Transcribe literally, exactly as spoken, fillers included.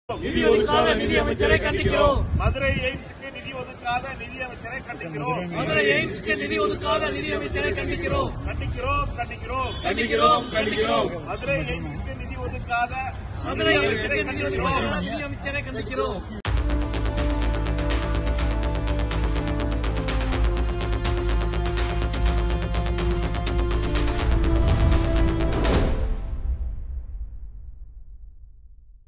நிதி ஒதுக்காத நிதியமைச்சரை கண்டிக்கிறோம். மதுரை எய்ம்ஸுக்கு நிதி ஒதுக்காத நிதியமைச்சரை கண்டிக்கிறோம். மதுரை எய்ம்ஸுக்கு நிதி ஒதுக்காத நிதியமைச்சரை கண்டிக்கிறோம். கண்டிக்கிறோம் கண்டிக்கிறோம் கண்டிக்கிறோம் கண்டிக்கிறோம் மதுரை எய்ம்ஸுக்கு நிதி ஒதுக்காத மதுரை எய்ம்ஸுக்கு நிதி ஒதுக்காத நிதியமைச்சரை கண்டிக்கிறோம்.